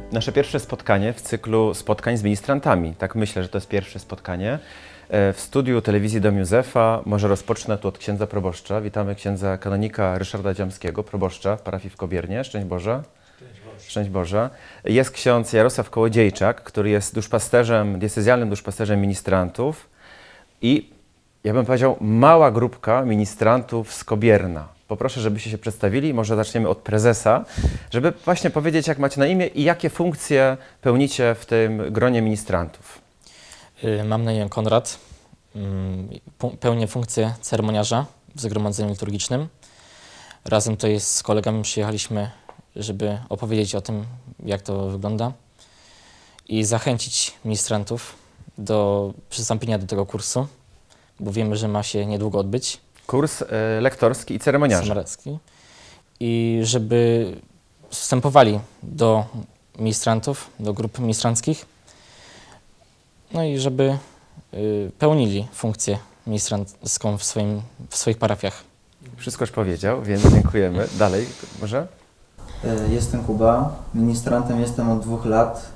Nasze pierwsze spotkanie w cyklu spotkań z ministrantami. Tak myślę, że to jest pierwsze spotkanie. W studiu telewizji Dom Józefa może rozpocznę tu od księdza proboszcza. Witamy księdza kanonika Ryszarda Dziamskiego, proboszcza w parafii w Kobiernie. Szczęść Boże. Szczęść Boże. Jest ksiądz Jarosław Kołodziejczak, który jest duszpasterzem, diecezjalnym duszpasterzem ministrantów i ja bym powiedział mała grupka ministrantów z Kobierna. Poproszę, żebyście się przedstawili, może zaczniemy od prezesa, żeby właśnie powiedzieć, jak macie na imię i jakie funkcje pełnicie w tym gronie ministrantów. Mam na imię Konrad. Pełnię funkcję ceremoniarza w zgromadzeniu liturgicznym. Razem tutaj z kolegami przyjechaliśmy, żeby opowiedzieć o tym, jak to wygląda i zachęcić ministrantów do przystąpienia do tego kursu, bo wiemy, że ma się niedługo odbyć. Kurs lektorski i ceremoniarza. I żeby wstępowali do ministrantów, do grup ministranckich, no i żeby pełnili funkcję ministrancką w swoich parafiach. Wszystko już powiedział, więc dziękujemy. Dalej, może? Jestem Kuba, ministrantem jestem od 2 lat.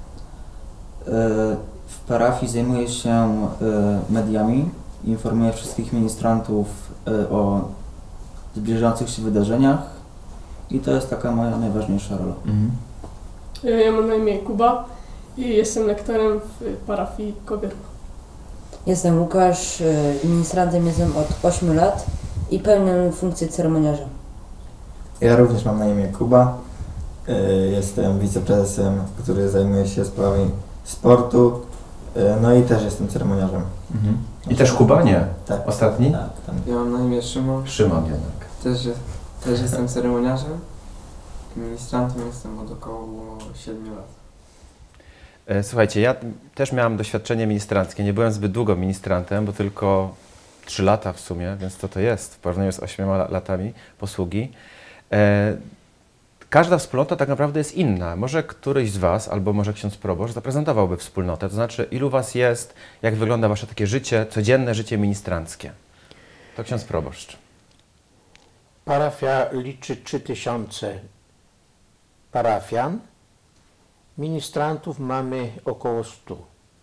W parafii zajmuję się mediami, informuję wszystkich ministrantów o zbliżających się wydarzeniach i to jest taka moja najważniejsza rola. Ja mam na imię Kuba i jestem lektorem w parafii Kobierno. Jestem Łukasz, ministrantem jestem od 8 lat i pełnię funkcję ceremoniarza. Ja również mam na imię Kuba. Jestem wiceprezesem, który zajmuje się sprawami sportu. No i też jestem ceremoniarzem. I też Kuba? Nie. Tak. Ostatni? Tak. Ja mam na imię Szymon. Szymon jednak. Też jestem ceremoniarzem. Ministrantem jestem od około 7 lat. Słuchajcie, ja też miałem doświadczenie ministranckie. Nie byłem zbyt długo ministrantem, bo tylko 3 lata w sumie, więc co to jest w porównaniu z 8 latami posługi. Każda wspólnota tak naprawdę jest inna. Może któryś z Was, albo może ksiądz proboszcz zaprezentowałby wspólnotę, to znaczy ilu Was jest, jak wygląda Wasze takie życie, codzienne życie ministranckie. To ksiądz proboszcz. Parafia liczy 3000 parafian. Ministrantów mamy około 100.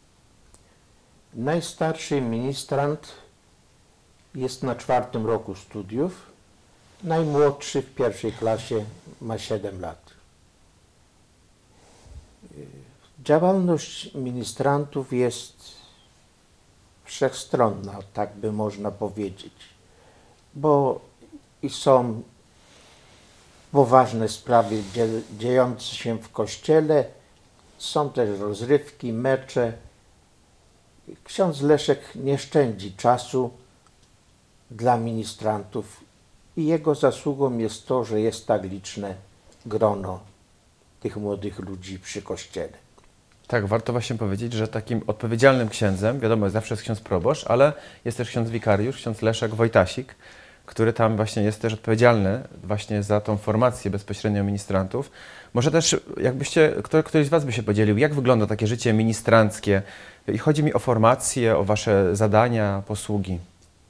Najstarszy ministrant jest na 4. roku studiów. Najmłodszy w 1. klasie ma 7 lat. Działalność ministrantów jest wszechstronna, tak by można powiedzieć, bo i są poważne sprawy dziejące się w kościele, są też rozrywki, mecze. Ksiądz Leszek nie szczędzi czasu dla ministrantów i jego zasługą jest to, że jest tak liczne grono tych młodych ludzi przy kościele. Tak, warto właśnie powiedzieć, że takim odpowiedzialnym księdzem, wiadomo, zawsze jest ksiądz proboszcz, ale jest też ksiądz wikariusz, ksiądz Leszek Wojtasik, który tam właśnie jest też odpowiedzialny właśnie za tą formację bezpośrednio ministrantów. Może też jakbyście, ktoś z Was by się podzielił, jak wygląda takie życie ministranckie i chodzi mi o formację, o Wasze zadania, posługi.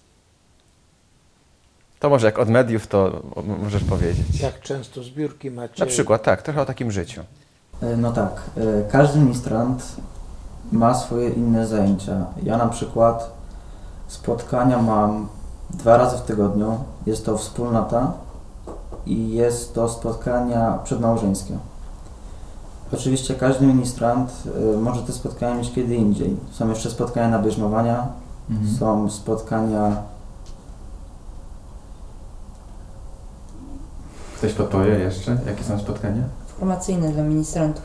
To może jak od mediów, to możesz powiedzieć. Jak często zbiórki macie? Na przykład, tak, trochę o takim życiu. No tak, każdy ministrant ma swoje inne zajęcia. Ja na przykład spotkania mam 2 razy w tygodniu. Jest to wspólnota i jest to spotkania przedmałżeńskie. Oczywiście każdy ministrant może te spotkania mieć kiedy indziej. Są jeszcze spotkania na bierzmowania, są spotkania... Ktoś podpowie jeszcze, jakie są spotkania? Formacyjne dla ministrantów.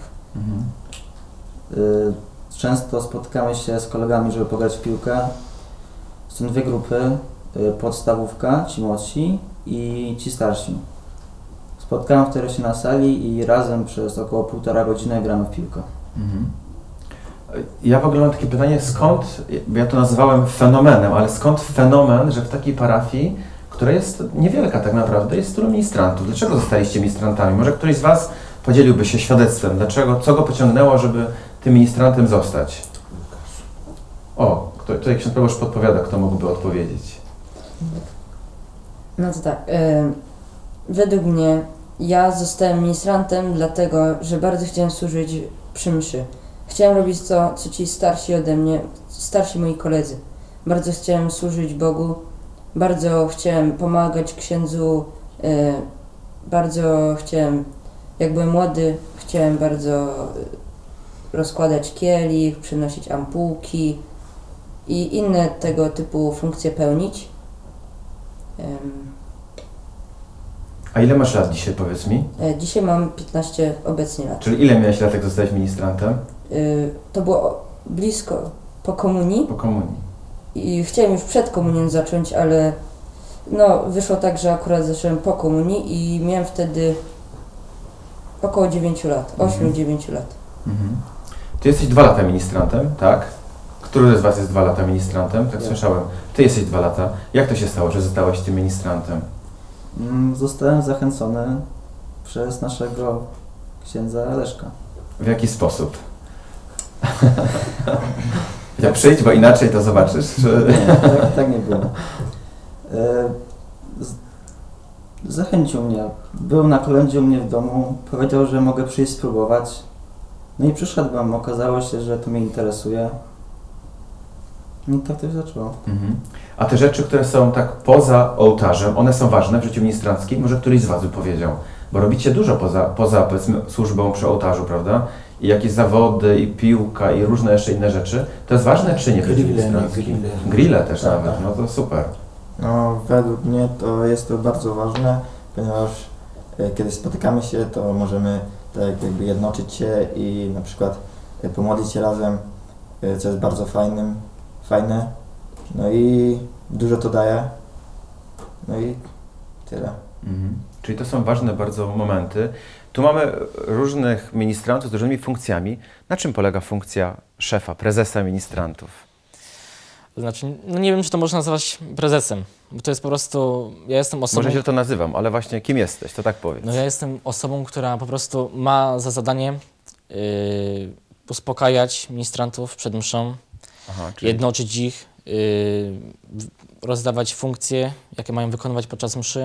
Często spotykamy się z kolegami, żeby pograć w piłkę. Są 2 grupy, podstawówka, ci młodsi i ci starsi. Spotkamy wtedy się na sali i razem przez około 1,5 godziny gramy w piłkę. Ja w ogóle mam takie pytanie, skąd, ja to nazywałem fenomenem, ale skąd fenomen, że w takiej parafii, która jest niewielka tak naprawdę, jest tylu ministrantów? Dlaczego zostaliście ministrantami? Może któryś z Was podzieliłby się świadectwem, dlaczego, co go pociągnęło, żeby tym ministrantem zostać? O, tutaj ksiądz proboszcz podpowiada, kto mógłby odpowiedzieć. No to tak, według mnie ja zostałem ministrantem dlatego, że bardzo chciałem służyć przy mszy. Chciałem robić to, co ci starsi ode mnie, starsi moi koledzy. Bardzo chciałem służyć Bogu, bardzo chciałem pomagać księdzu, bardzo chciałem, jak byłem młody, chciałem bardzo rozkładać kielich, przynosić ampułki i inne tego typu funkcje pełnić. A ile masz lat dzisiaj, powiedz mi? Dzisiaj mam 15 obecnie lat. Czyli ile miałeś lat, jak zostałeś ministrantem? To było blisko po komunii Po komunii. i chciałem już przed komunią zacząć, ale no, wyszło tak, że akurat zacząłem po komunii i miałem wtedy około 9 lat, 8-9 lat. Mhm. Ty jesteś 2 lata ministrantem, tak? Który z was jest 2 lata ministrantem? Tak Ja. słyszałem. Ty jesteś 2 lata. Jak to się stało, że zostałeś tym ministrantem? Zostałem zachęcony przez naszego księdza Leszka. W jaki sposób? Ja przyjdź, bo inaczej to zobaczysz. Czy... Nie, tak nie było. Zachęcił mnie. Był na kolędzie u mnie w domu, powiedział, że mogę przyjść spróbować. No i przyszedłem, okazało się, że to mnie interesuje. No i tak to się zaczęło. Mhm. A te rzeczy, które są tak poza ołtarzem, one są ważne w życiu ministranckim? Może któryś z was by powiedział? Bo robicie dużo poza powiedzmy służbą przy ołtarzu, prawda? I jakieś zawody, i piłka, i różne jeszcze inne rzeczy. To jest ważne czy nie w życiu ministranckim? Grille też Tak, nawet, tak. no to super. No, według mnie to jest to bardzo ważne, ponieważ kiedy spotykamy się, to możemy tak jakby jednoczyć się i na przykład pomodlić się razem, co jest bardzo fajne. No i dużo to daje. No i tyle. Mhm. Czyli to są ważne bardzo momenty. Tu mamy różnych ministrantów z różnymi funkcjami. Na czym polega funkcja szefa, prezesa ministrantów? To znaczy, no nie wiem, czy to można nazwać prezesem, bo to jest po prostu, ja jestem osobą... Może źle to nazywam, ale właśnie kim jesteś? To tak powiedz. No ja jestem osobą, która po prostu ma za zadanie uspokajać ministrantów przed mszą, Aha, czyli... jednoczyć ich, rozdawać funkcje, jakie mają wykonywać podczas mszy.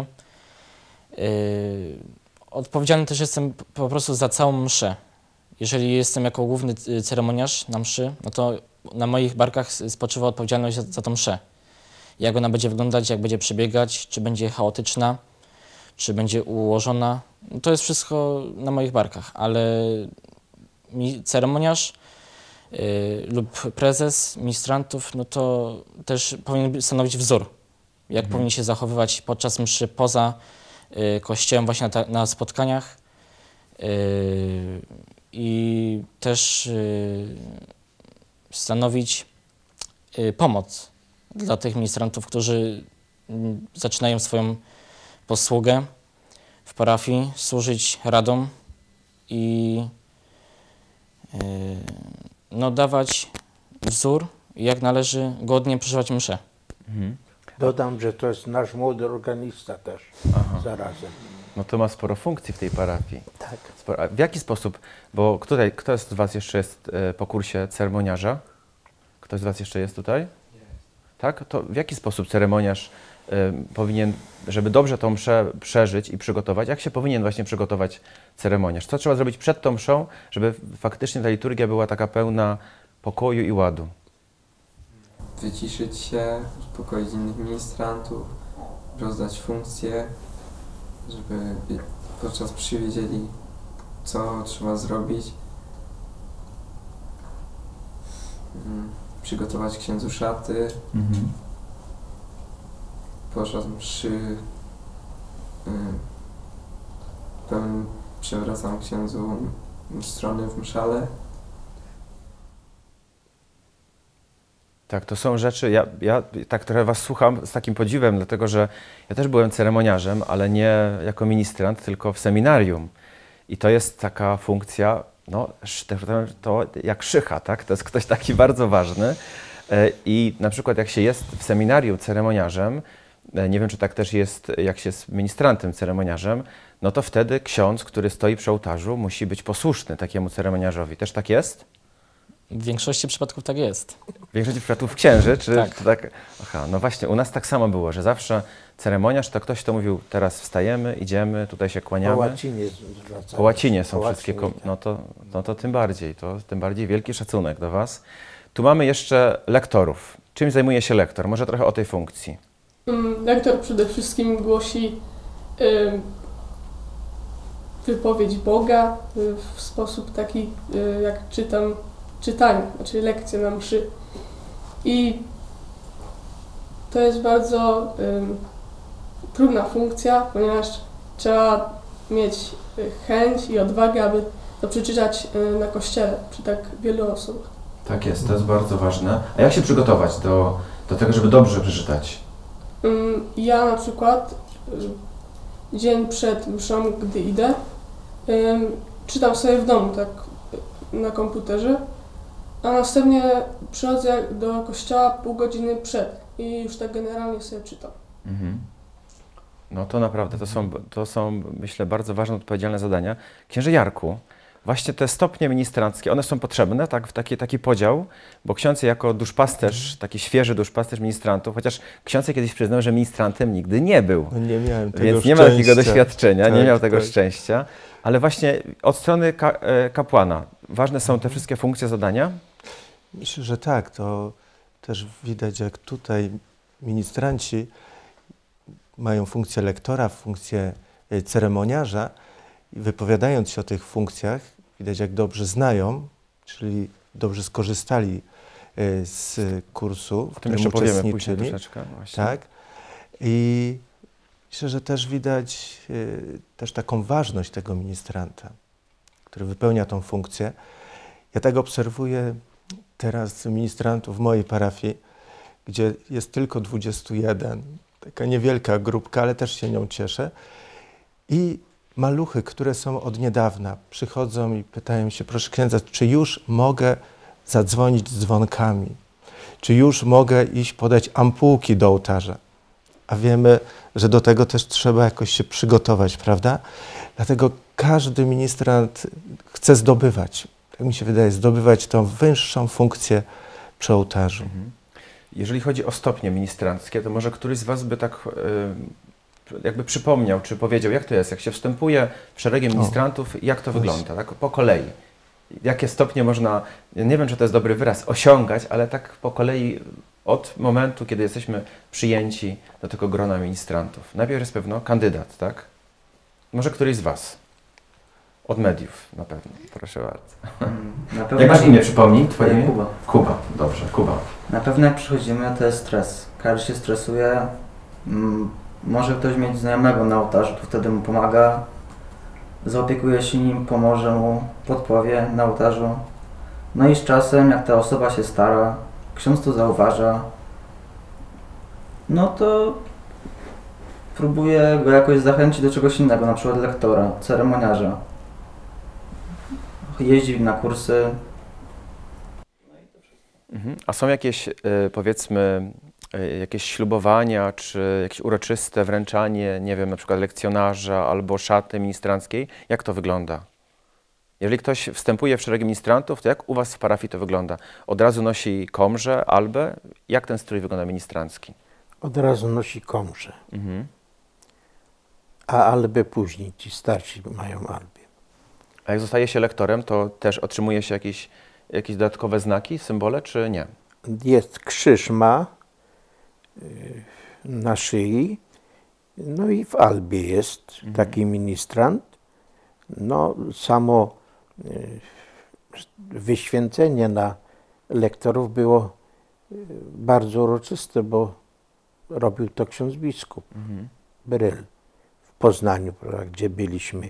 Odpowiedzialny też jestem po prostu za całą mszę. Jeżeli jestem jako główny ceremoniarz na mszy, no to na moich barkach spoczywa odpowiedzialność za tą mszę. Jak ona będzie wyglądać, jak będzie przebiegać, czy będzie chaotyczna, czy będzie ułożona. No to jest wszystko na moich barkach, ale ceremoniarz lub prezes ministrantów, no to też powinien stanowić wzór, jak powinien się zachowywać podczas mszy poza kościołem, właśnie na spotkaniach i też stanowić pomoc dla tych ministrantów, którzy zaczynają swoją posługę w parafii, służyć radą i no, dawać wzór, jak należy godnie przeżywać mszę. Mhm. Dodam, że to jest nasz młody organista też Aha. zarazem. No to ma sporo funkcji w tej parafii. Tak. Sporo. A w jaki sposób, bo tutaj, kto z was jeszcze jest po kursie ceremoniarza? Ktoś z was jeszcze jest tutaj? Tak? To w jaki sposób ceremoniarz powinien, żeby dobrze tą mszę przeżyć i przygotować, jak się powinien właśnie przygotować ceremoniarz? Co trzeba zrobić przed tą mszą, żeby faktycznie ta liturgia była taka pełna pokoju i ładu? Wyciszyć się, uspokoić innych ministrantów, rozdać funkcje, żeby podczas mszy wiedzieli, co trzeba zrobić. Przygotować księdzu szaty. Mhm. Podczas mszy przewracam księdzu strony w mszale. Tak, to są rzeczy, ja tak trochę was słucham z takim podziwem, dlatego że ja też byłem ceremoniarzem, ale nie jako ministrant, tylko w seminarium. I to jest taka funkcja, no to jak szycha, tak? To jest ktoś taki bardzo ważny. I na przykład jak się jest w seminarium ceremoniarzem, nie wiem, czy tak też jest, jak się jest ministrantem ceremoniarzem, no to wtedy ksiądz, który stoi przy ołtarzu, musi być posłuszny takiemu ceremoniarzowi. Też tak jest? W większości przypadków tak jest. W większości przypadków księży, czy Tak. czy tak? Aha, no właśnie, u nas tak samo było, że zawsze ceremoniarz to ktoś, kto mówił, teraz wstajemy, idziemy, tutaj się Po kłaniamy. łacinie zwracamy. Po łacinie są Po wszystkie, łacinie, tak. no to tym bardziej wielki szacunek do Was. Tu mamy jeszcze lektorów. Czym zajmuje się lektor? Może trochę o tej funkcji. Lektor przede wszystkim głosi wypowiedź Boga w sposób taki, jak czytanie, znaczy lekcje na mszy. I to jest bardzo trudna funkcja, ponieważ trzeba mieć chęć i odwagę, aby to przeczytać na kościele przy tak wielu osobach. Tak jest, to jest bardzo ważne. A jak się przygotować do tego, żeby dobrze przeczytać? Ja na przykład dzień przed mszą, gdy idę, czytam sobie w domu, tak na komputerze, a następnie przychodzę do kościoła pół godziny przed i już tak generalnie sobie czytam. Mhm. No to naprawdę, to są, myślę, bardzo ważne, odpowiedzialne zadania. Księże Jarku, właśnie te stopnie ministranckie, one są potrzebne, tak, w taki podział, bo ksiądz jako duszpasterz, taki świeży duszpasterz ministrantów, chociaż ksiądz kiedyś przyznał, że ministrantem nigdy nie był. No nie miałem tego Więc szczęścia. nie ma takiego doświadczenia, Tak, nie miał tego tak. szczęścia, ale właśnie od strony kapłana ważne są te wszystkie funkcje, zadania? Myślę, że tak. To też widać, jak tutaj ministranci mają funkcję lektora, funkcję ceremoniarza i wypowiadając się o tych funkcjach, widać, jak dobrze znają, czyli dobrze skorzystali z kursu, w O tym którym jeszcze powiemy później uczestniczyli. troszeczkę. Właśnie. Tak. I myślę, że też widać też taką ważność tego ministranta, który wypełnia tą funkcję. Ja tak obserwuję teraz ministrantów w mojej parafii, gdzie jest tylko 21, taka niewielka grupka, ale też się nią cieszę. I maluchy, które są od niedawna, przychodzą i pytają się, proszę księdza, czy już mogę zadzwonić dzwonkami? Czy już mogę iść podać ampułki do ołtarza? A wiemy, że do tego też trzeba jakoś się przygotować, prawda? Dlatego każdy ministrant chce zdobywać, tak mi się wydaje, zdobywać tą wyższą funkcję przy ołtarzu. Jeżeli chodzi o stopnie ministranckie, to może któryś z Was by tak jakby przypomniał, czy powiedział, jak to jest, jak się wstępuje w szeregi ministrantów, jak to wygląda, tak po kolei. Jakie stopnie można, nie wiem, czy to jest dobry wyraz, osiągać, ale tak po kolei od momentu, kiedy jesteśmy przyjęci do tego grona ministrantów. Najpierw jest pewno kandydat, tak? Może któryś z Was. Od mediów na pewno, proszę bardzo. Na pewno, Jak masz imię, przypomnij Twoje imię? Kuba. Kuba, dobrze, Kuba. Na pewno jak przychodzimy, to jest stres. Każdy się stresuje. Może ktoś mieć znajomego na ołtarzu, to wtedy mu pomaga. Zaopiekuje się nim, pomoże mu, podpowie na ołtarzu. No i z czasem, jak ta osoba się stara, ksiądz to zauważa, no to próbuje go jakoś zachęcić do czegoś innego, na przykład lektora, ceremoniarza. Jeździ na kursy. A są jakieś, powiedzmy, jakieś ślubowania, czy jakieś uroczyste wręczanie, nie wiem, na przykład lekcjonarza albo szaty ministranckiej? Jak to wygląda? Jeżeli ktoś wstępuje w szeregi ministrantów, to jak u Was w parafii to wygląda? Od razu nosi komrze, albę? Jak ten strój wygląda ministrancki? Od razu nosi komrze, Mhm. a albę później, ci starsi mają albę. A jak zostaje się lektorem, to też otrzymuje się jakieś dodatkowe znaki, symbole, czy nie? Jest krzyż ma na szyi, no i w albie jest taki ministrant. No samo wyświęcenie na lektorów było bardzo uroczyste, bo robił to ksiądz biskup Bryl w Poznaniu, gdzie byliśmy.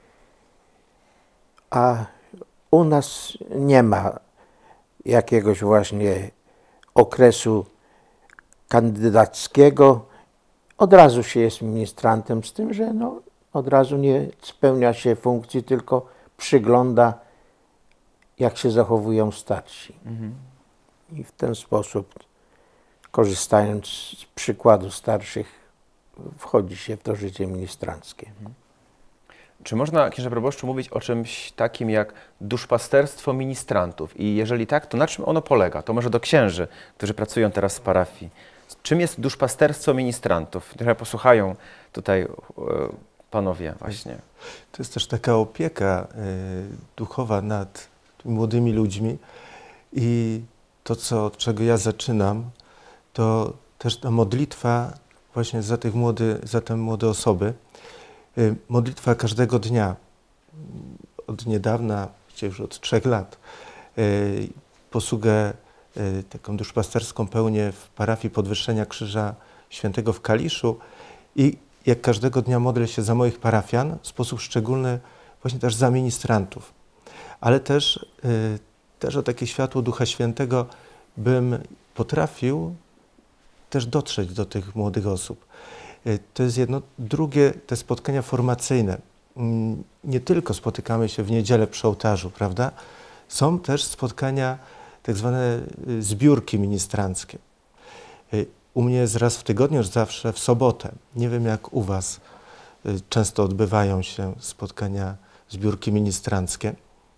A u nas nie ma jakiegoś właśnie okresu kandydackiego. Od razu się jest ministrantem, z tym, że no, od razu nie spełnia się funkcji, tylko przygląda, jak się zachowują starsi. I w ten sposób, korzystając z przykładu starszych, wchodzi się w to życie ministranckie. Czy można, księże proboszczu, mówić o czymś takim jak duszpasterstwo ministrantów? I jeżeli tak, to na czym ono polega? To może do księży, którzy pracują teraz w parafii. Czym jest duszpasterstwo ministrantów? Trochę posłuchają tutaj panowie właśnie. To jest też taka opieka duchowa nad młodymi ludźmi i to, od czego ja zaczynam, to też ta modlitwa właśnie za te młode osoby. Modlitwa każdego dnia. Od niedawna, już od 3 lat, posługę taką duszpasterską pełnię w parafii Podwyższenia Krzyża Świętego w Kaliszu i jak każdego dnia modlę się za moich parafian, w sposób szczególny właśnie też za ministrantów. Ale też o takie światło Ducha Świętego bym potrafił też dotrzeć do tych młodych osób. To jest jedno. Drugie, te spotkania formacyjne. Nie tylko spotykamy się w niedzielę przy ołtarzu, prawda? Są też spotkania, tak zwane zbiórki ministranckie. U mnie jest raz w tygodniu, już zawsze w sobotę. Nie wiem jak u was często odbywają się spotkania, zbiórki ministranckie.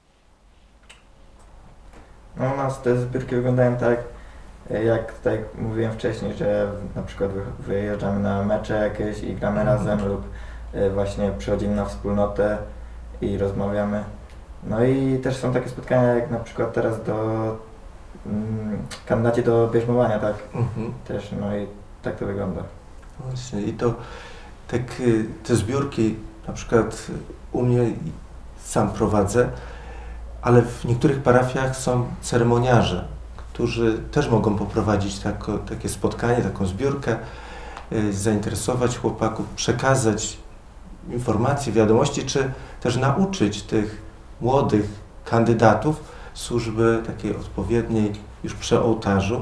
No, u nas te zbiórki wyglądają tak, jak tutaj mówiłem wcześniej, że na przykład wyjeżdżamy na mecze jakieś i gramy razem lub właśnie przychodzimy na wspólnotę i rozmawiamy. No i też są takie spotkania jak na przykład teraz kandydaci do bierzmowania, tak? Też, no i tak to wygląda. Właśnie i to tak te zbiórki na przykład u mnie sam prowadzę, ale w niektórych parafiach są ceremoniarze, którzy też mogą poprowadzić takie spotkanie, taką zbiórkę, zainteresować chłopaków, przekazać informacje, wiadomości, czy też nauczyć tych młodych kandydatów służby takiej odpowiedniej już przy ołtarzu.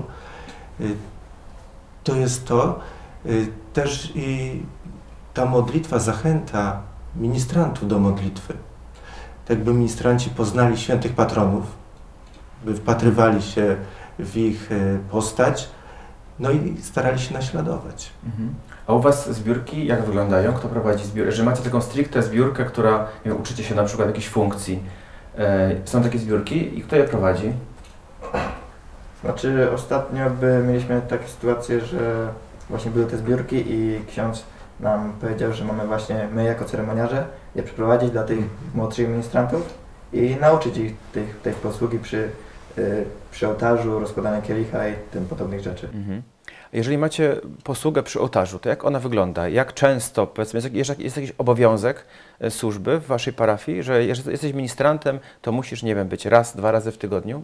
To jest to. Też i ta modlitwa zachęta ministrantów do modlitwy. Tak by ministranci poznali świętych patronów, by wpatrywali się w ich postać, no i starali się naśladować. A u was zbiórki jak wyglądają? Kto prowadzi zbiórkę? Że macie taką stricte zbiórkę, która, nie wiem, uczycie się na przykład jakiejś funkcji. Są takie zbiórki i kto je prowadzi? Znaczy ostatnio mieliśmy takie sytuacje, że właśnie były te zbiórki i ksiądz nam powiedział, że mamy właśnie my jako ceremoniarze je przeprowadzić dla tych młodszych ministrantów i nauczyć ich tej posługi przy ołtarzu, rozkładania kielicha i tym podobnych rzeczy. Jeżeli macie posługę przy ołtarzu, to jak ona wygląda? Jak często, powiedzmy, jest jakiś obowiązek służby w waszej parafii, że jeżeli jesteś ministrantem, to musisz, nie wiem, być raz, 2 razy w tygodniu?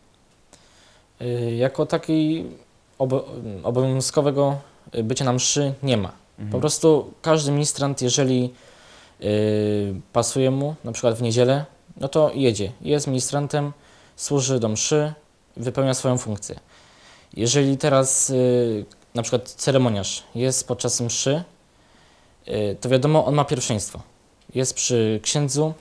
Jako takiej obowiązkowego bycia na mszy nie ma. Po prostu każdy ministrant, jeżeli pasuje mu, na przykład w niedzielę, no to jedzie. Jest ministrantem, służy do mszy, wypełnia swoją funkcję. Jeżeli teraz na przykład ceremoniarz jest podczas mszy, to wiadomo, on ma pierwszeństwo. Jest przy księdzu,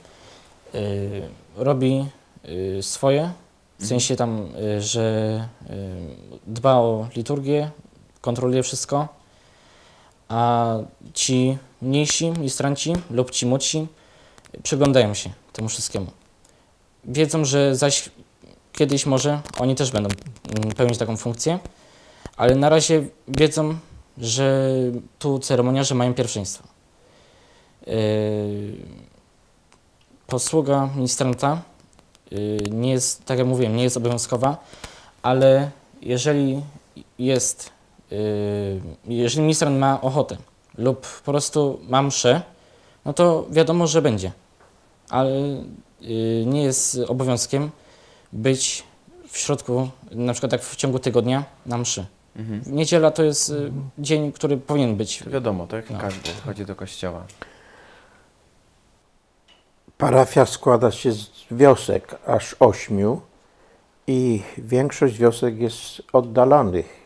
robi swoje, w sensie tam, że dba o liturgię, kontroluje wszystko, a ci mniejsi ministranci lub ci młodsi przyglądają się temu wszystkiemu. Wiedzą, że zaś kiedyś może oni też będą pełnić taką funkcję, ale na razie wiedzą, że tu ceremoniarze mają pierwszeństwo. Posługa ministranta nie jest, tak jak mówiłem, nie jest obowiązkowa, ale jeżeli ministrant ma ochotę lub po prostu ma mszę, no to wiadomo, że będzie, ale nie jest obowiązkiem być w środku, na przykład tak w ciągu tygodnia na mszy. Niedziela to jest dzień, który powinien być. Wiadomo, tak? Każdy chodzi do kościoła. Parafia składa się z wiosek aż 8 i większość wiosek jest oddalonych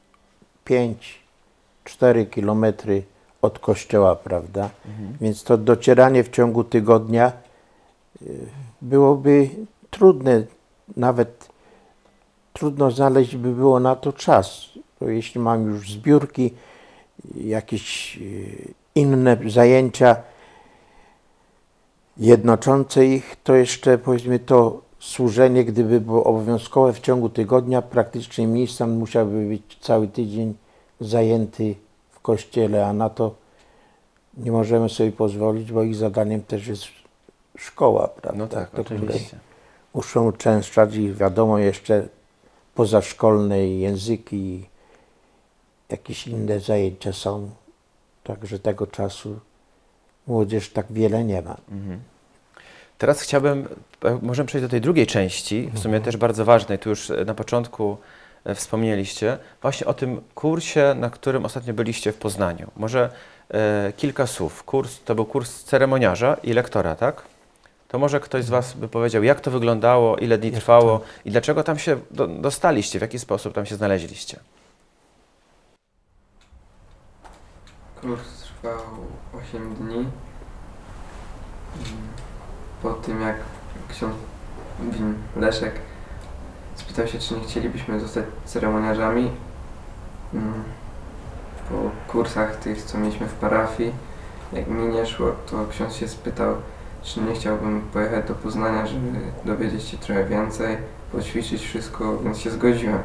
5-4 kilometry od kościoła, prawda? Więc to docieranie w ciągu tygodnia byłoby trudne, nawet trudno znaleźć by było na to czas. Bo jeśli mam już zbiórki, jakieś inne zajęcia, Jednoczące ich to jeszcze, powiedzmy, to służenie, gdyby było obowiązkowe w ciągu tygodnia, praktycznie ministrant musiałby być cały tydzień zajęty w kościele, a na to nie możemy sobie pozwolić, bo ich zadaniem też jest szkoła, prawda? No tak, do której oczywiście. muszą uczęszczać i wiadomo jeszcze pozaszkolne języki, jakieś inne zajęcia są, także tego czasu młodzież tak wiele nie ma. Teraz chciałbym, możemy przejść do tej drugiej części, w sumie też bardzo ważnej, tu już na początku wspomnieliście, właśnie o tym kursie, na którym ostatnio byliście w Poznaniu. Może kilka słów. To był kurs ceremoniarza i lektora, tak? To może ktoś z Was by powiedział, jak to wyglądało, ile dni trwało i dlaczego tam się dostaliście, w jaki sposób tam się znaleźliście? Kurs trwał 8 dni. Po tym jak ksiądz Leszek spytał się, czy nie chcielibyśmy zostać ceremoniarzami, po kursach tych, co mieliśmy w parafii, jak mi nie szło, to ksiądz się spytał, czy nie chciałbym pojechać do Poznania, żeby dowiedzieć się trochę więcej, poćwiczyć wszystko, więc się zgodziłem.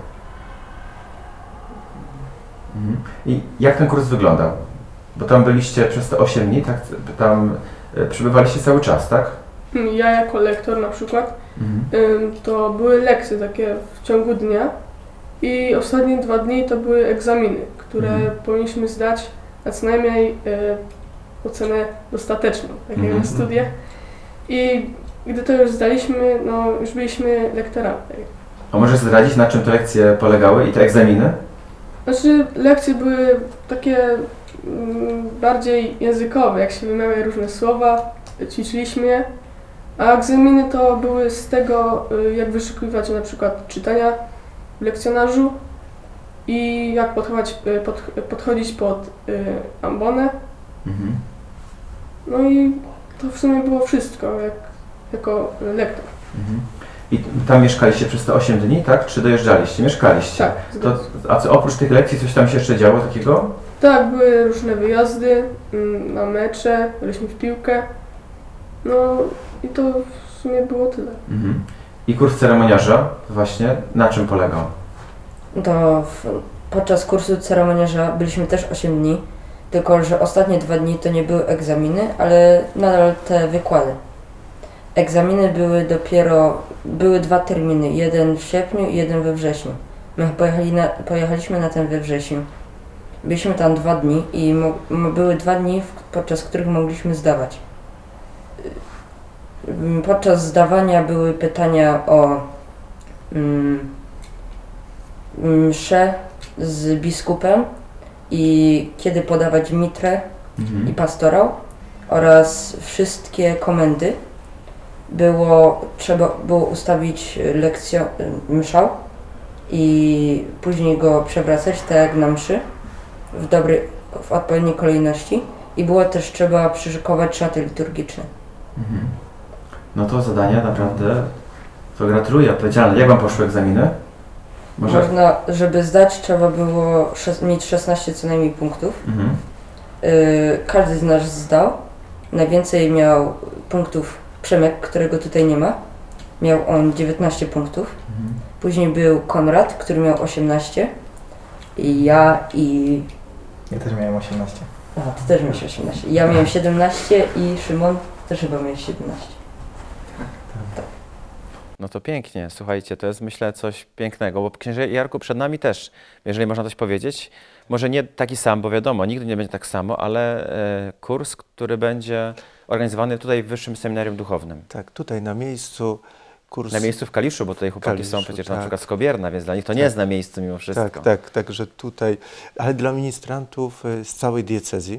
I jak ten kurs wyglądał? Bo tam byliście przez te 8 dni, tak? Tam przebywaliście cały czas, tak? Ja jako lektor na przykład, to były lekcje takie w ciągu dnia i ostatnie 2 dni to były egzaminy, które powinniśmy zdać na co najmniej ocenę dostateczną, tak jak na studiach. I gdy to już zdaliśmy, no już byliśmy lektorami. A możesz zdradzić, na czym te lekcje polegały i te egzaminy? Znaczy lekcje były takie bardziej językowe, jak się wymawiały różne słowa, ćwiczyliśmy je, a egzaminy to były z tego, jak wyszukiwać na przykład czytania w lekcjonarzu i jak podchodzić pod ambonę. No i to w sumie było wszystko, jako lektor. I tam mieszkaliście przez te 8 dni, tak? Czy dojeżdżaliście? Mieszkaliście. Tak. A co, oprócz tych lekcji coś tam się jeszcze działo takiego? Tak, były różne wyjazdy na mecze, graliśmy w piłkę. No i to w sumie było tyle. I kurs ceremoniarza właśnie na czym polegał? Podczas kursu ceremoniarza byliśmy też 8 dni, tylko że ostatnie 2 dni to nie były egzaminy, ale nadal te wykłady. Egzaminy były 2 terminy, jeden w sierpniu i jeden we wrześniu. My pojechaliśmy na ten we wrześniu. Byliśmy tam 2 dni i były 2 dni, podczas których mogliśmy zdawać. Podczas zdawania były pytania o mszę z biskupem i kiedy podawać mitrę i pastorał oraz wszystkie komendy. Trzeba było ustawić mszał i później go przewracać tak jak na mszy w odpowiedniej kolejności i było też trzeba przyszykować szaty liturgiczne. No to zadanie naprawdę, to gratuluję, odpowiedzialne. Jak Wam poszły egzaminy? Żeby zdać, trzeba było mieć 16 co najmniej punktów. Każdy z nas zdał. Najwięcej miał punktów Przemek, którego tutaj nie ma. Miał on 19 punktów. Później był Konrad, który miał 18. I ja też miałem 18. Ty też miałeś 18. Ja miałem 17 i Szymon też chyba miał 17. Tak. No to pięknie, słuchajcie, to jest myślę coś pięknego, bo księże Jarku przed nami też, jeżeli można coś powiedzieć, może nie taki sam, bo wiadomo, nigdy nie będzie tak samo, ale kurs, który będzie organizowany tutaj w Wyższym Seminarium Duchownym. Tak, tutaj na miejscu kurs... Na miejscu w Kaliszu, bo tutaj chłopaki są przecież na tak. przykład z Kobierna, więc dla nich to nie jest na miejscu mimo wszystko. Także tutaj, ale dla ministrantów z całej diecezji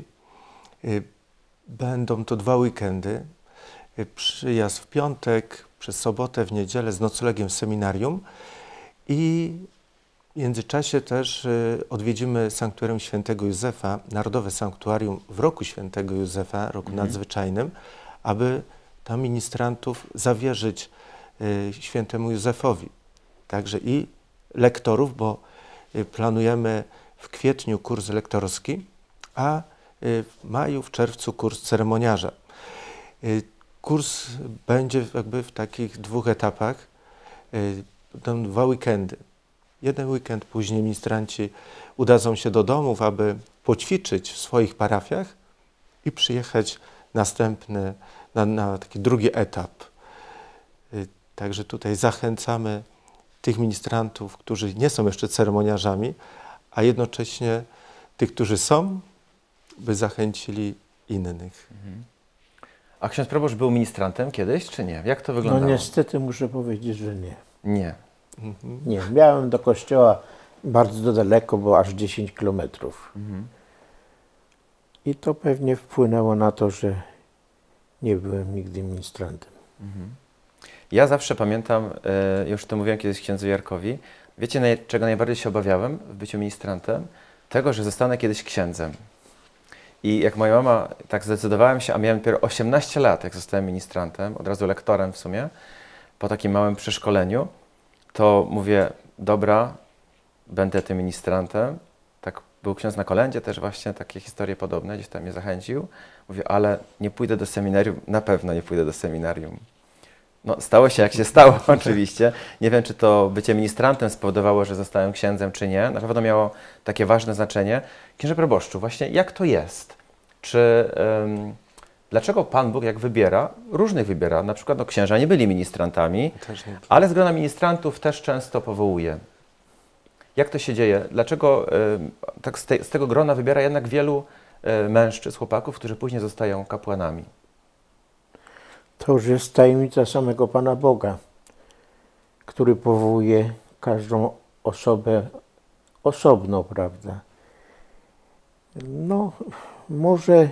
będą to 2 weekendy, przyjazd w piątek, przez sobotę, w niedzielę z noclegiem w seminarium i w międzyczasie też odwiedzimy Sanktuarium Świętego Józefa, Narodowe Sanktuarium w roku Świętego Józefa, roku nadzwyczajnym, aby tam ministrantów zawierzyć Świętemu Józefowi. Także i lektorów, bo planujemy w kwietniu kurs lektorski, a w maju, w czerwcu kurs ceremoniarza. kurs będzie jakby w takich 2 etapach. Będą 2 weekendy. Jeden weekend później ministranci udadzą się do domów, aby poćwiczyć w swoich parafiach i przyjechać następny, na taki drugi etap. Także tutaj zachęcamy tych ministrantów, którzy nie są jeszcze ceremoniarzami, a jednocześnie tych, którzy są, by zachęcili innych. A ksiądz proboszcz był ministrantem kiedyś, czy nie? Jak to No wyglądało? niestety muszę powiedzieć, że nie. Nie. Nie, miałem do kościoła bardzo daleko, bo aż 10 kilometrów. I to pewnie wpłynęło na to, że nie byłem nigdy ministrantem. Ja zawsze pamiętam, już to mówiłem kiedyś księdzu Jarkowi, wiecie, czego najbardziej się obawiałem w byciu ministrantem? Tego, że zostanę kiedyś księdzem. I jak moja mama, tak zdecydowałem się, a miałem dopiero 18 lat, jak zostałem ministrantem, od razu lektorem w sumie, po takim małym przeszkoleniu, to mówię, dobra, będę tym ministrantem. Tak był ksiądz na kolędzie, też właśnie takie historie podobne, gdzieś tam mnie zachęcił. Mówię, ale nie pójdę do seminarium, na pewno nie pójdę do seminarium. No, stało się jak się stało oczywiście. Nie wiem, czy to bycie ministrantem spowodowało, że zostałem księdzem, czy nie. Na pewno miało takie ważne znaczenie. Księże proboszczu, właśnie jak to jest? Czy, dlaczego Pan Bóg, jak wybiera, różnych wybiera, na przykład no, księża nie byli ministrantami, ale z grona ministrantów też często powołuje. Jak to się dzieje? Dlaczego tak z tego grona wybiera jednak wielu mężczyzn, chłopaków, którzy później zostają kapłanami? To już jest tajemnica samego Pana Boga, który powołuje każdą osobę osobno, prawda? No, może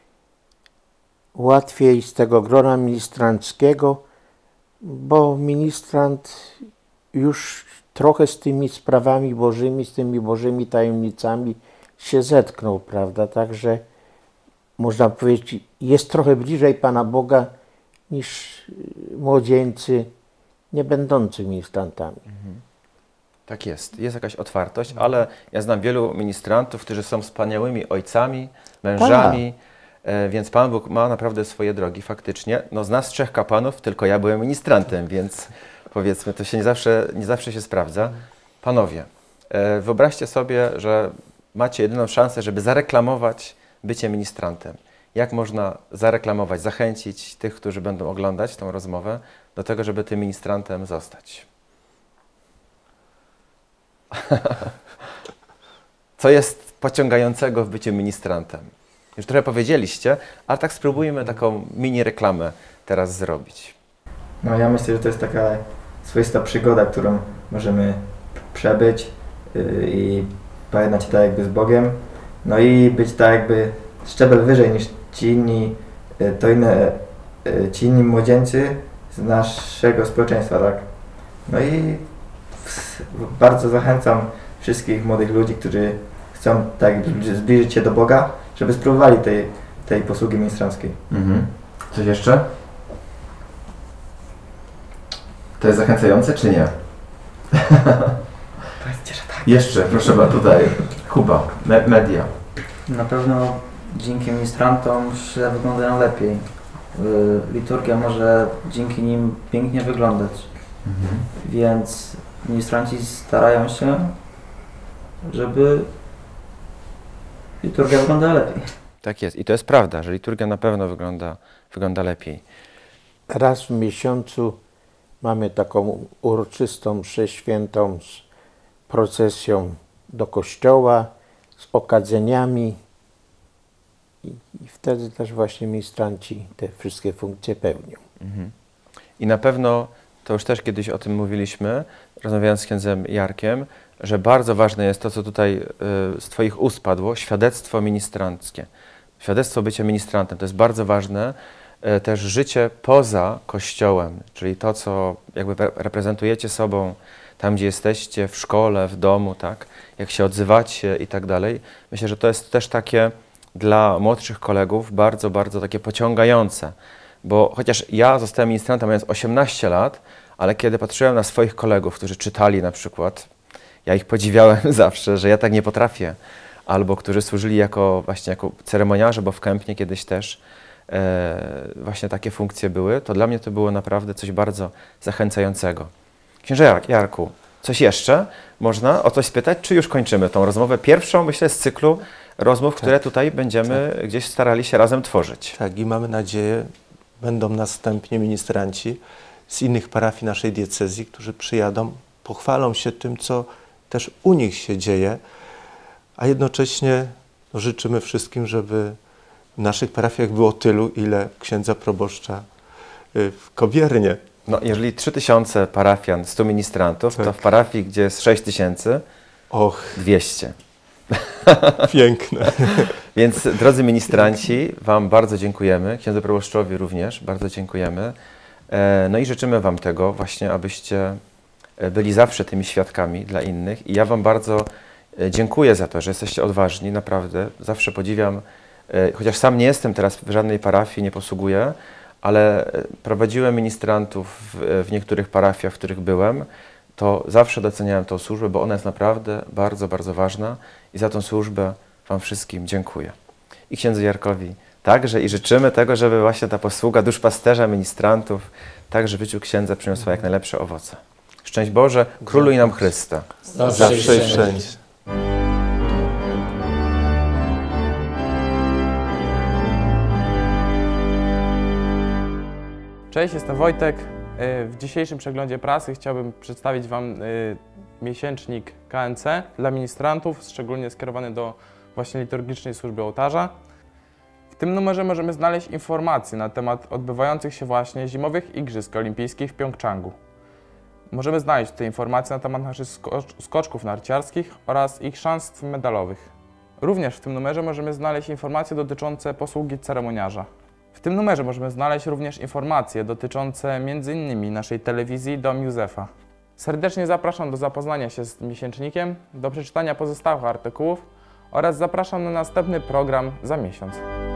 łatwiej z tego grona ministranckiego, bo ministrant już trochę z tymi sprawami bożymi, z tymi bożymi tajemnicami się zetknął, prawda? Także można powiedzieć, jest trochę bliżej Pana Boga niż młodzieńcy nie będący ministrantami. Tak jest, jest jakaś otwartość, ale ja znam wielu ministrantów, którzy są wspaniałymi ojcami, mężami, więc Pan Bóg ma naprawdę swoje drogi faktycznie. No z nas 3 kapłanów tylko ja byłem ministrantem, więc powiedzmy, to się nie zawsze się sprawdza. Panowie, wyobraźcie sobie, że macie jedyną szansę, żeby zareklamować bycie ministrantem. Jak można zareklamować, zachęcić tych, którzy będą oglądać tą rozmowę, do tego, żeby tym ministrantem zostać? Co jest pociągającego w byciu ministrantem? Już trochę powiedzieliście, ale tak spróbujmy taką mini reklamę teraz zrobić. No ja myślę, że to jest taka swoista przygoda, którą możemy przebyć i pojednać się tak jakby z Bogiem, no i być tak jakby szczebel wyżej niż ci inni młodzieńcy z naszego społeczeństwa, tak? No i bardzo zachęcam wszystkich młodych ludzi, którzy chcą tak jakby zbliżyć się do Boga, żeby spróbowali tej posługi ministranckiej. Coś jeszcze? To jest zachęcające, czy nie? Powiedzcie, że tak. Jeszcze, proszę bardzo, tutaj. Kuba, media. Na pewno dzięki ministrantom źle wyglądają lepiej. Liturgia może dzięki nim pięknie wyglądać. Więc ministranci starają się, żeby liturgia wyglądała lepiej. Tak jest i to jest prawda, że liturgia na pewno wygląda lepiej. Raz w miesiącu mamy taką uroczystą mszę świętą z procesją do kościoła, z okadzeniami i wtedy też właśnie ministranci te wszystkie funkcje pełnią. I na pewno, to już też kiedyś o tym mówiliśmy, rozmawiając z księdzem Jarkiem, że bardzo ważne jest to, co tutaj z Twoich ust padło, świadectwo ministranckie. Świadectwo bycia ministrantem to jest bardzo ważne. Też życie poza Kościołem, czyli to, co jakby reprezentujecie sobą tam, gdzie jesteście, w szkole, w domu, tak, jak się odzywacie i tak dalej. Myślę, że to jest też takie dla młodszych kolegów bardzo, bardzo takie pociągające, bo chociaż ja zostałem ministrantem mając 18 lat, ale kiedy patrzyłem na swoich kolegów, którzy czytali na przykład, ja ich podziwiałem zawsze, że ja tak nie potrafię, albo którzy służyli jako ceremoniarze, bo w Kępnie kiedyś też właśnie takie funkcje były, to dla mnie to było naprawdę coś bardzo zachęcającego. Księże Jarku, coś jeszcze można o coś spytać, czy już kończymy tą rozmowę? Pierwszą, myślę, z cyklu rozmów, które tutaj będziemy gdzieś starali się razem tworzyć. Tak, i mamy nadzieję, będą następnie ministranci z innych parafii naszej diecezji, którzy przyjadą, pochwalą się tym, co też u nich się dzieje, a jednocześnie życzymy wszystkim, żeby w naszych parafiach było tylu, ile księdza proboszcza w Kobiernie. No, jeżeli 3000 parafian, 100 ministrantów, Tak. to w parafii, gdzie jest 6000, Och, 200. piękne. Więc drodzy ministranci, Wam bardzo dziękujemy, księdzu proboszczowi również bardzo dziękujemy. No i życzymy Wam tego właśnie, abyście byli zawsze tymi świadkami dla innych. I ja Wam bardzo dziękuję za to, że jesteście odważni, naprawdę. Zawsze podziwiam, chociaż sam nie jestem teraz w żadnej parafii, nie posługuję, ale prowadziłem ministrantów w niektórych parafiach, w których byłem, to zawsze doceniałem tą służbę, bo ona jest naprawdę bardzo, bardzo ważna i za tą służbę Wam wszystkim dziękuję. I księdzu Jarkowi także i życzymy tego, żeby właśnie ta posługa duszpasterza, ministrantów także w życiu księdza przyniosła jak najlepsze owoce. Szczęść Boże, króluj nam Chryste. Zawsze i wszędzie. Cześć, jestem Wojtek. W dzisiejszym przeglądzie prasy chciałbym przedstawić Wam miesięcznik KNC dla ministrantów, szczególnie skierowany do właśnie liturgicznej służby ołtarza. W tym numerze możemy znaleźć informacje na temat odbywających się właśnie zimowych Igrzysk Olimpijskich w Pjongczangu. Możemy znaleźć te informacje na temat naszych skoczków narciarskich oraz ich szans medalowych. Również w tym numerze możemy znaleźć informacje dotyczące posługi ceremoniarza. W tym numerze możemy znaleźć również informacje dotyczące m.in. naszej telewizji Dom Józefa. Serdecznie zapraszam do zapoznania się z miesięcznikiem, do przeczytania pozostałych artykułów oraz zapraszam na następny program za miesiąc.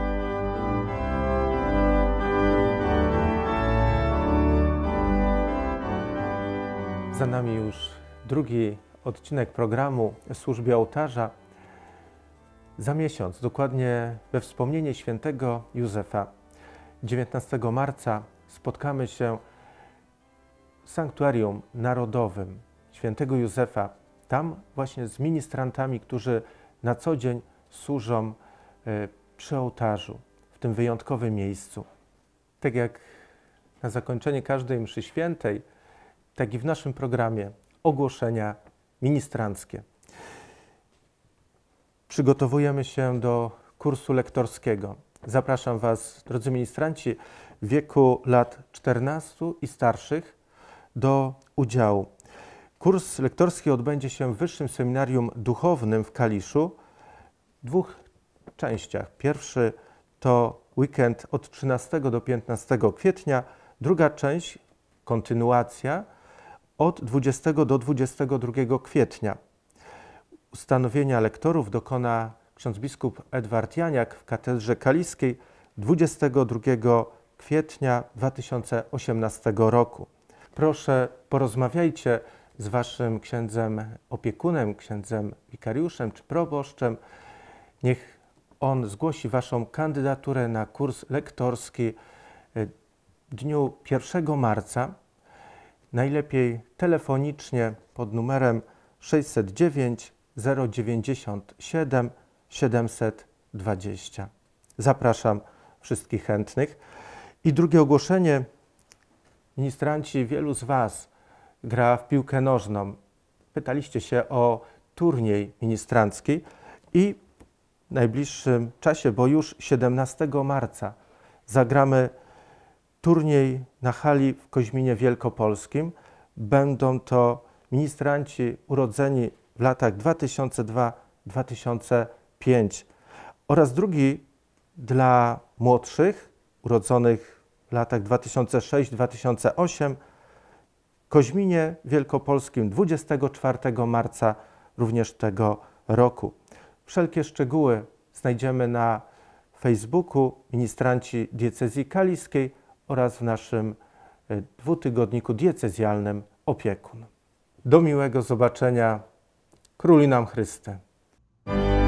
Za nami już drugi odcinek programu Służby Ołtarza. Za miesiąc, dokładnie we wspomnienie świętego Józefa, 19 marca spotkamy się w Sanktuarium Narodowym świętego Józefa. Tam właśnie z ministrantami, którzy na co dzień służą przy ołtarzu, w tym wyjątkowym miejscu. Tak jak na zakończenie każdej mszy świętej, tak i w naszym programie ogłoszenia ministranckie. Przygotowujemy się do kursu lektorskiego. Zapraszam Was, drodzy ministranci, w wieku lat 14 i starszych do udziału. Kurs lektorski odbędzie się w Wyższym Seminarium Duchownym w Kaliszu w dwóch częściach. Pierwszy to weekend od 13 do 15 kwietnia, druga część, kontynuacja, od 20 do 22 kwietnia. Ustanowienia lektorów dokona ksiądz biskup Edward Janiak w katedrze kaliskiej 22 kwietnia 2018 roku. Proszę, porozmawiajcie z Waszym księdzem opiekunem, księdzem wikariuszem czy proboszczem. Niech on zgłosi Waszą kandydaturę na kurs lektorski w dniu 1 marca. Najlepiej telefonicznie pod numerem 609 097 720. Zapraszam wszystkich chętnych. I drugie ogłoszenie. Ministranci, wielu z Was gra w piłkę nożną. Pytaliście się o turniej ministrancki i w najbliższym czasie, bo już 17 marca zagramy turniej na hali w Koźminie Wielkopolskim. Będą to ministranci urodzeni w latach 2002-2005 oraz drugi dla młodszych, urodzonych w latach 2006-2008 w Koźminie Wielkopolskim 24 marca również tego roku. Wszelkie szczegóły znajdziemy na Facebooku Ministranci Diecezji Kaliskiej oraz w naszym dwutygodniku diecezjalnym Opiekun. Do miłego zobaczenia. Króluj nam Chryste.